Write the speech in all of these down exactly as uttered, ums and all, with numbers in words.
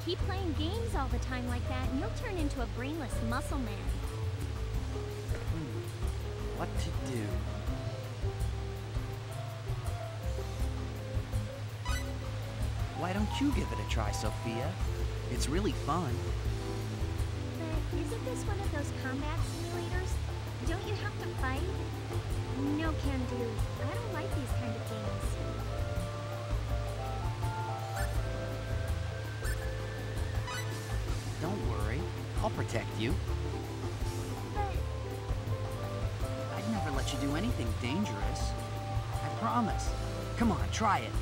Keep playing games all the time like that, and you'll turn into a brainless muscle man. Hmm. What to do? Why don't you give it a try, Sophia? It's really fun. But isn't this one of those combat simulators? Don't you have to fight? No can do. I don't like these kind of games. Don't worry. I'll protect you. But... I'd never let you do anything dangerous. I promise. Come on, try it.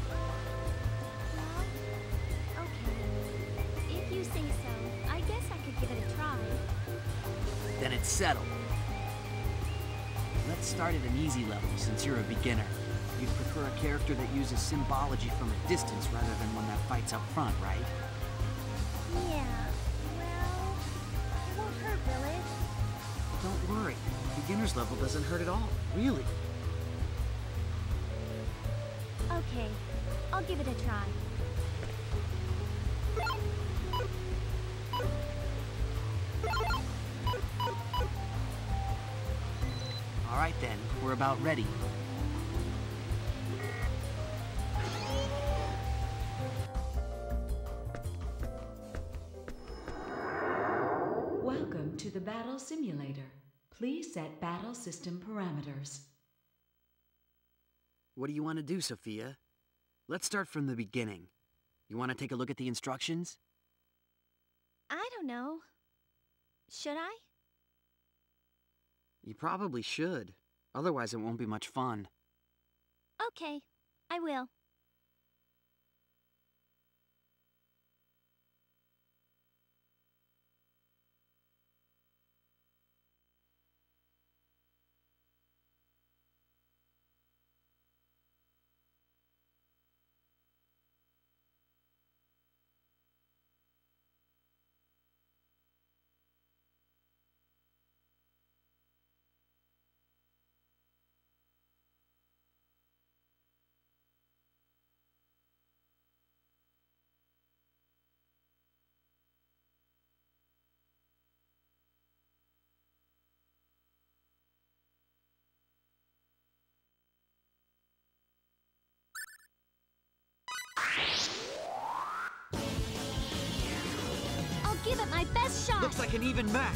Well, okay. If you say so, I guess I could give it a try. Then it's settled. Let's start at an easy level since you're a beginner. You'd prefer a character that uses symbology from a distance rather than one that fights up front, right? Yeah, well, it won't hurt, will it? Don't worry. Beginner's level doesn't hurt at all, really. Okay, I'll give it a try. All right then, we're about ready. Welcome to the Battle Simulator. Please set battle system parameters. What do you want to do, Sophia? Let's start from the beginning. You want to take a look at the instructions? I don't know. Should I? You probably should. Otherwise, it won't be much fun. Okay, I will. I'll give it my best shot! Looks like an even match.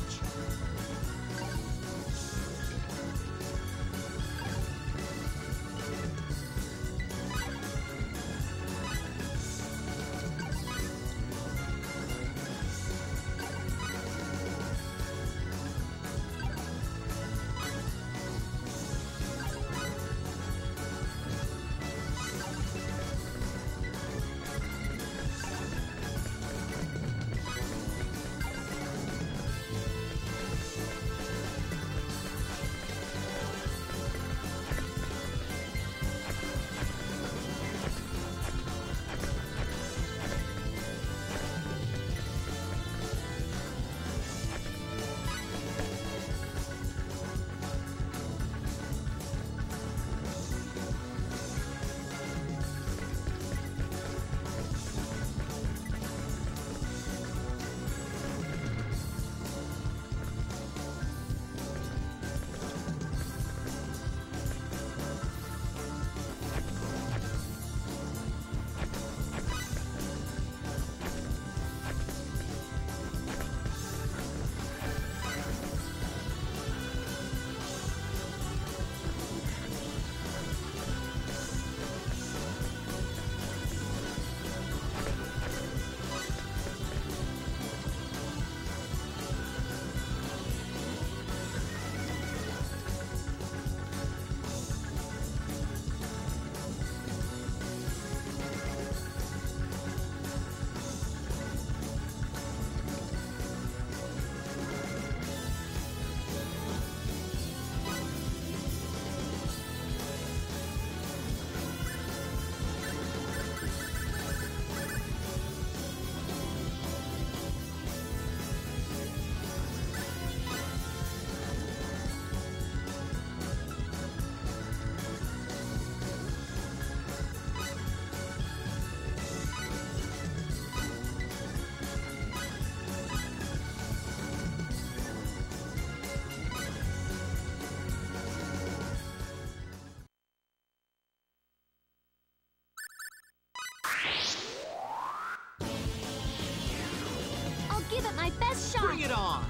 give it my best shot. Bring it on!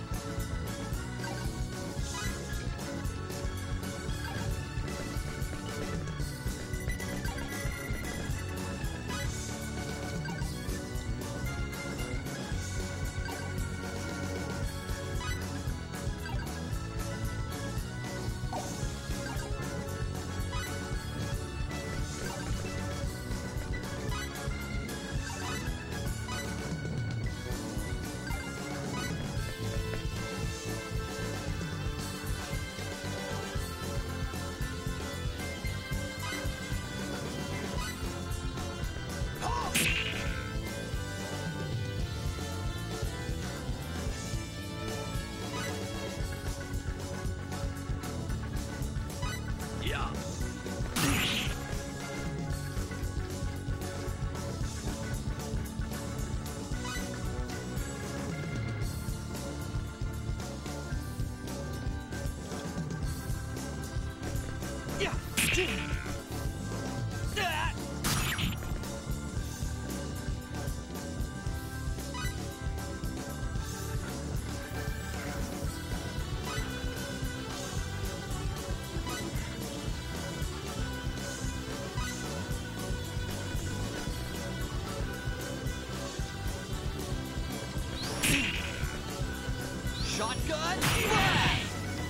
Shotgun blast!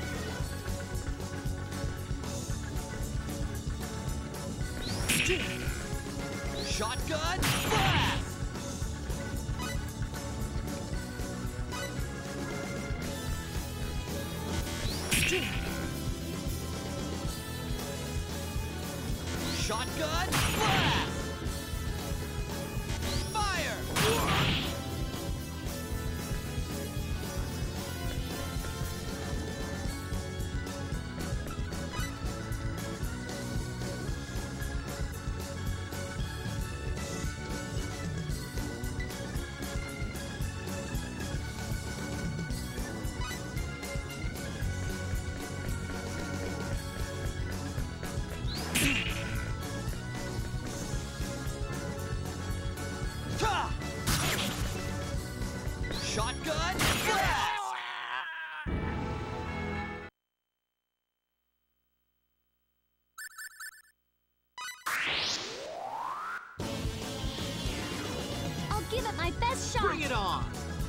Shotgun blast! Shotgun blast! Fire! Shotgun blast! I'll give it my best shot. Bring it on!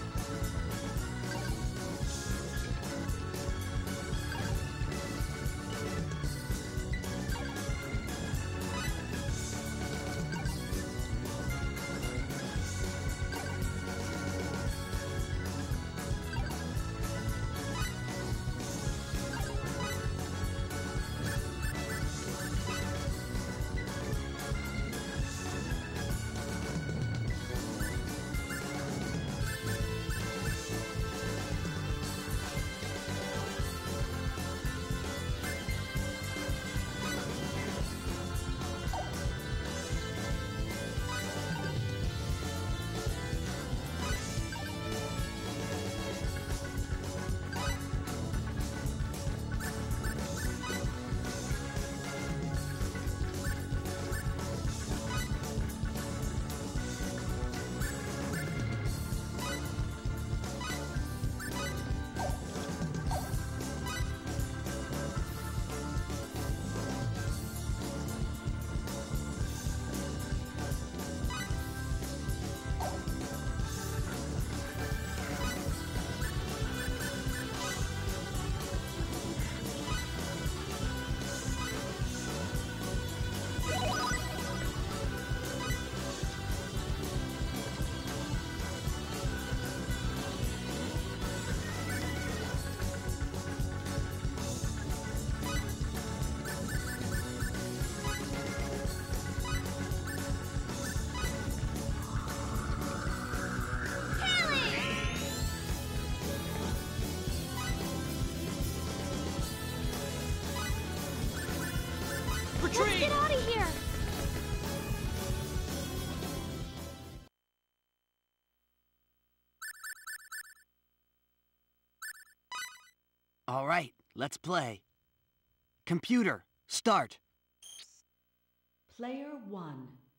Let's get out of here! All right, let's play. Computer, start. Player one.